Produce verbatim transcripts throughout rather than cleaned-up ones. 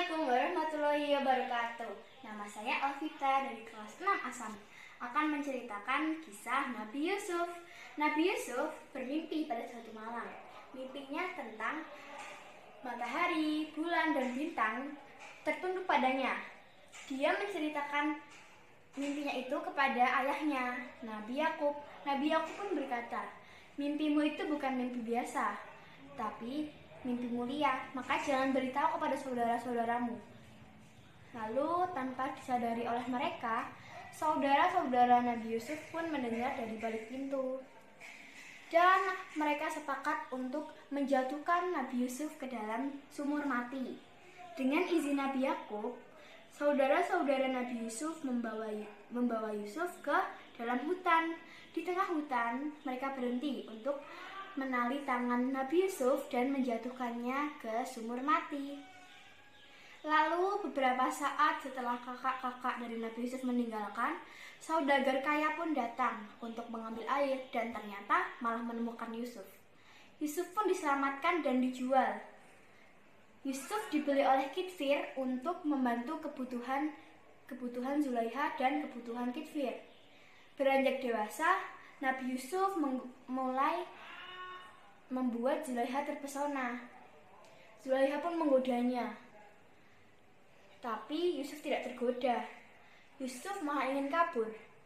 Assalamualaikum warahmatullahi wabarakatuh. Nama saya Alvita dari kelas enam Asam. Akan menceritakan kisah Nabi Yusuf. Nabi Yusuf bermimpi pada suatu malam. Mimpinya tentang matahari, bulan, dan bintang tertunduk padanya. Dia menceritakan mimpinya itu kepada ayahnya, Nabi Yakub. Nabi Yakub pun berkata, "Mimpimu itu bukan mimpi biasa, tapi mimpi mulia, maka jangan beritahu kepada saudara-saudaramu." Lalu tanpa disadari oleh mereka, saudara-saudara Nabi Yusuf pun mendengar dari balik pintu. Dan mereka sepakat untuk menjatuhkan Nabi Yusuf ke dalam sumur mati. Dengan izin Nabi Yakub, saudara-saudara Nabi Yusuf membawa, membawa Yusuf ke dalam hutan. Di tengah hutan, mereka berhenti untuk menali tangan Nabi Yusuf dan menjatuhkannya ke sumur mati. Lalu beberapa saat setelah kakak-kakak dari Nabi Yusuf meninggalkan, saudagar kaya pun datang untuk mengambil air dan ternyata malah menemukan Yusuf. Yusuf pun diselamatkan dan dijual. Yusuf dibeli oleh Kitfir untuk membantu kebutuhan kebutuhan Zulaiha dan kebutuhan Kitfir. Beranjak dewasa, Nabi Yusuf mulai membuat Zulaiha terpesona. Zulaiha pun menggodanya. Tapi Yusuf tidak tergoda. Yusuf malah ingin kabur.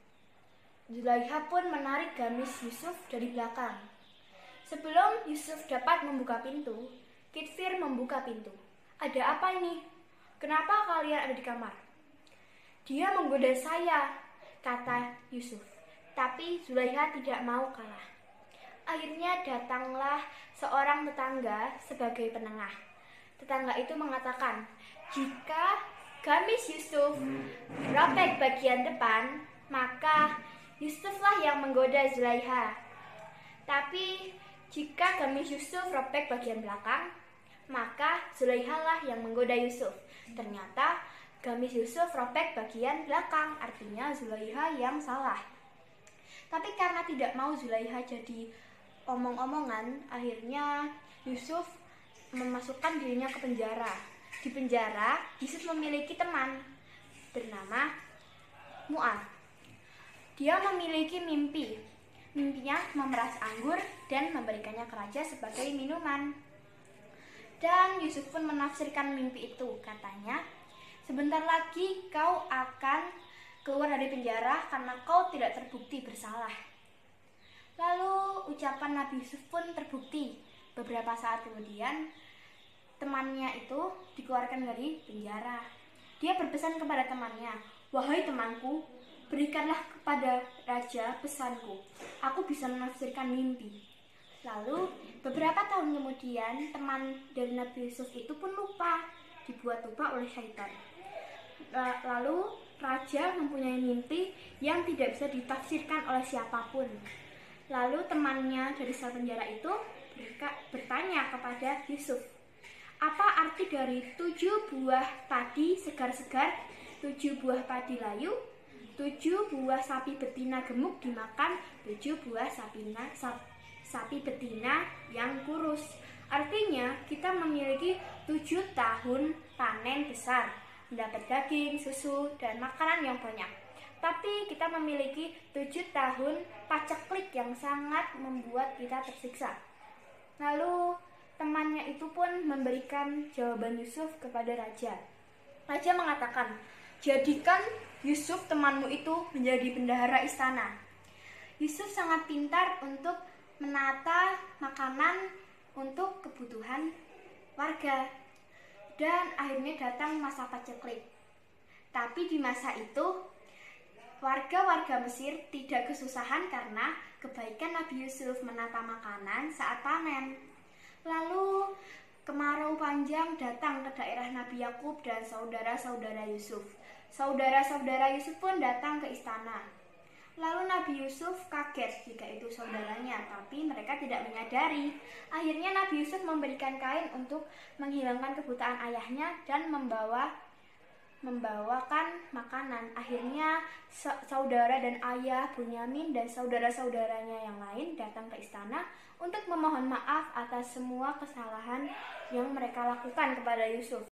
Zulaiha pun menarik gamis Yusuf dari belakang. Sebelum Yusuf dapat membuka pintu, Kitfir membuka pintu. "Ada apa ini? Kenapa kalian ada di kamar?" "Dia menggoda saya," kata Yusuf. Tapi Zulaiha tidak mau kalah. Akhirnya datanglah seorang tetangga sebagai penengah. Tetangga itu mengatakan, jika gamis Yusuf robek bagian depan, maka Yusuflah yang menggoda Zulaiha. Tapi jika gamis Yusuf robek bagian belakang, maka Zulaihalah yang menggoda Yusuf. Ternyata gamis Yusuf robek bagian belakang, artinya Zulaiha yang salah. Tapi karena tidak mau Zulaiha jadi omong-omongan, akhirnya Yusuf memasukkan dirinya ke penjara. Di penjara, Yusuf memiliki teman bernama Mu'ad. Dia memiliki mimpi. Mimpinya memeras anggur dan memberikannya ke raja sebagai minuman. Dan Yusuf pun menafsirkan mimpi itu. Katanya, "Sebentar lagi kau akan keluar dari penjara karena kau tidak terbukti bersalah." Lalu ucapan Nabi Yusuf pun terbukti. Beberapa saat kemudian, temannya itu dikeluarkan dari penjara. Dia berpesan kepada temannya, "Wahai temanku, berikanlah kepada raja pesanku. Aku bisa menafsirkan mimpi." Lalu beberapa tahun kemudian, teman dari Nabi Yusuf itu pun lupa, dibuat lupa oleh syaitan. Lalu raja mempunyai mimpi yang tidak bisa ditafsirkan oleh siapapun. Lalu temannya dari sel penjara itu bertanya kepada Yusuf, "Apa arti dari tujuh buah padi segar-segar, tujuh buah padi layu, tujuh buah sapi betina gemuk dimakan, tujuh buah sapina, sap, sapi betina yang kurus?" Artinya kita memiliki tujuh tahun panen besar, mendapat daging, susu, dan makanan yang banyak. Tapi kita memiliki tujuh tahun paceklik yang sangat membuat kita tersiksa. Lalu temannya itu pun memberikan jawaban Yusuf kepada raja. Raja mengatakan, "Jadikan Yusuf temanmu itu menjadi bendahara istana." Yusuf sangat pintar untuk menata makanan untuk kebutuhan warga. Dan akhirnya datang masa paceklik. Tapi di masa itu, warga-warga Mesir tidak kesusahan karena kebaikan Nabi Yusuf menata makanan saat panen. Lalu kemarau panjang datang ke daerah Nabi Yakub dan saudara-saudara Yusuf. Saudara-saudara Yusuf pun datang ke istana. Lalu Nabi Yusuf kaget jika itu saudaranya, tapi mereka tidak menyadari. Akhirnya Nabi Yusuf memberikan kain untuk menghilangkan kebutaan ayahnya dan membawa membawakan makanan. Akhirnya saudara dan ayah Bunyamin dan saudara-saudaranya yang lain datang ke istana untuk memohon maaf atas semua kesalahan yang mereka lakukan kepada Yusuf.